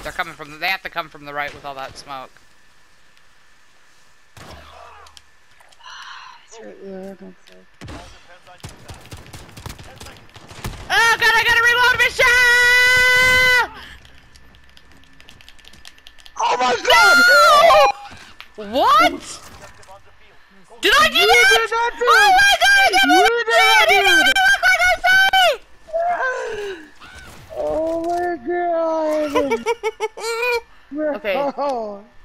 They're coming from. They have to come from the right with all that smoke. Oh god, I gotta reload mission! Oh my god! No! What? Did I do that? Oh my god, I did it! It didn't look like I saw it! Oh my god! Okay. No.